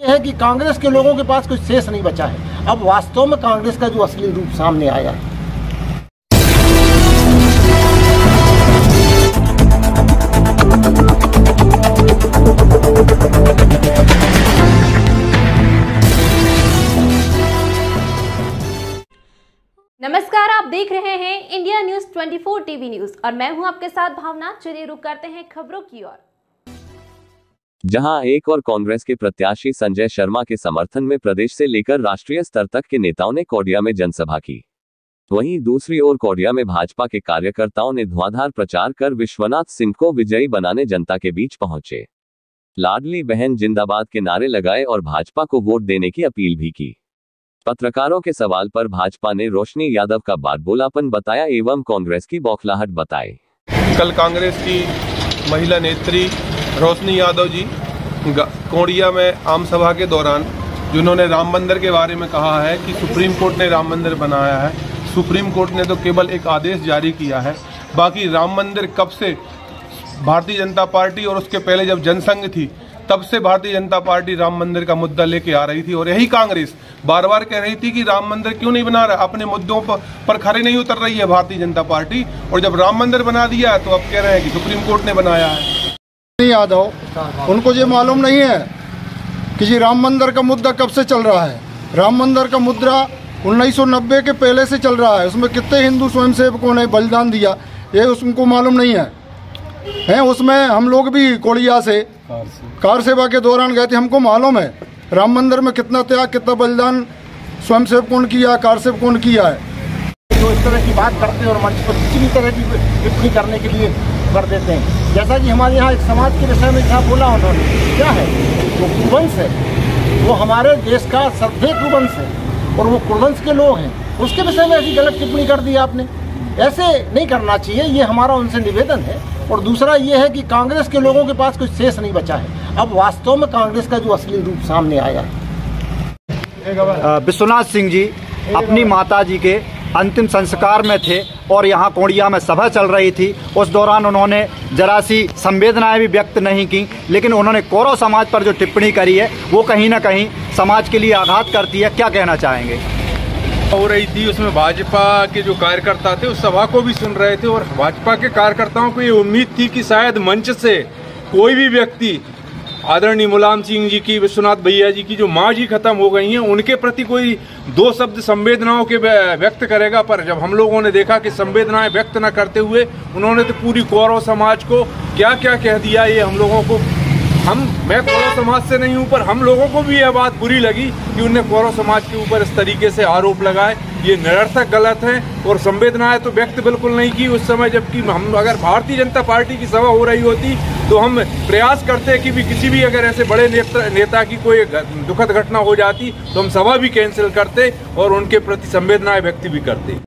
है कि कांग्रेस के लोगों के पास कुछ शेष नहीं बचा है। अब वास्तव में कांग्रेस का जो असली रूप सामने आया है। नमस्कार, आप देख रहे हैं इंडिया न्यूज 24 टीवी न्यूज और मैं हूं आपके साथ भावना। चलिए रुक करते हैं खबरों की ओर। जहां एक और कांग्रेस के प्रत्याशी संजय शर्मा के समर्थन में प्रदेश से लेकर राष्ट्रीय स्तर तक के नेताओं ने कोडिया में जनसभा की, वहीं दूसरी ओर कोडिया में भाजपा के कार्यकर्ताओं ने धुआंधार प्रचार कर विश्वनाथ सिंह को विजयी बनाने जनता के बीच पहुंचे। लाडली बहन जिंदाबाद के नारे लगाए और भाजपा को वोट देने की अपील भी की। पत्रकारों के सवाल पर भाजपा ने रोशनी यादव का बातबोलापन बताया एवं कांग्रेस की बौखलाहट बताई। कल कांग्रेस की महिला नेत्री रोशनी यादव जी कोडिया में आम सभा के दौरान जिन्होंने राम मंदिर के बारे में कहा है कि सुप्रीम कोर्ट ने राम मंदिर बनाया है, सुप्रीम कोर्ट ने तो केवल एक आदेश जारी किया है। बाकी राम मंदिर कब से भारतीय जनता पार्टी और उसके पहले जब जनसंघ थी तब से भारतीय जनता पार्टी राम मंदिर का मुद्दा लेके आ रही थी और यही कांग्रेस बार बार कह रही थी कि राम मंदिर क्यों नहीं बना रहा, अपने मुद्दों पर खड़े नहीं उतर रही है भारतीय जनता पार्टी। और जब राम मंदिर बना दिया तो अब कह रहे हैं कि सुप्रीम कोर्ट ने बनाया है। यादव उनको ये मालूम नहीं है कि जी राम मंदिर का मुद्दा कब से चल रहा है। राम मंदिर का मुद्दा 1990 के पहले से चल रहा है। उसमें कितने हिंदू स्वयंसेवकों ने बलिदान दिया ये उनको मालूम नहीं है। उसमें हम लोग भी कोडिया से कार सेवा के दौरान गए थे, हमको मालूम है राम मंदिर में कितना त्याग कितना बलिदान स्वयंसेवकों ने किया, कार सेवकों ने किया है। जो इस तरह की बात करते हैं और मंच पर किसी भी तरह की टिप्पणी करने के लिए कर देते हैं। जैसा कि हमारे यहाँ एक समाज के विषय में क्या बोला उन्होंने, क्या है वो कुरुवंश है, वो हमारे देश का श्रद्धेय कुरुवंश है और वो कुरुवंश के लोग हैं, उसके विषय में ऐसी गलत टिप्पणी कर दी आपने। ऐसे नहीं करना चाहिए, ये हमारा उनसे निवेदन है। और दूसरा ये है कि कांग्रेस के लोगों के पास कुछ शेष नहीं बचा है। अब वास्तव में कांग्रेस का जो असली रूप सामने आया है। विश्वनाथ सिंह जी अपनी माता जी के अंतिम संस्कार में थे और यहाँ कोडिया में सभा चल रही थी। उस दौरान उन्होंने जरा सी संवेदनाएं भी व्यक्त नहीं की, लेकिन उन्होंने कौरव समाज पर जो टिप्पणी करी है वो कहीं ना कहीं समाज के लिए आघात करती है। क्या कहना चाहेंगे? हो रही थी उसमें भाजपा के जो कार्यकर्ता थे उस सभा को भी सुन रहे थे और भाजपा के कार्यकर्ताओं को ये उम्मीद थी कि शायद मंच से कोई भी व्यक्ति आदरणीय मुलायम सिंह जी की, विश्वनाथ भैया जी की जो माँ जी खत्म हो गई हैं, उनके प्रति कोई दो शब्द संवेदनाओं के व्यक्त करेगा। पर जब हम लोगों ने देखा कि संवेदनाएं व्यक्त न करते हुए उन्होंने तो पूरी कौरव समाज को क्या क्या कह दिया, ये हम लोगों को मैं कौरव समाज से नहीं हूं पर हम लोगों को भी यह बात बुरी लगी कि उन्हें कौरव समाज के ऊपर इस तरीके से आरोप लगाए। ये निरर्थक गलत है और संवेदनाएं तो व्यक्त बिल्कुल नहीं की उस समय, जबकि हम अगर भारतीय जनता पार्टी की सभा हो रही होती तो हम प्रयास करते कि भी किसी भी अगर ऐसे बड़े नेता की कोई दुखद घटना हो जाती तो हम सभा भी कैंसिल करते और उनके प्रति संवेदनाएं व्यक्त भी करते।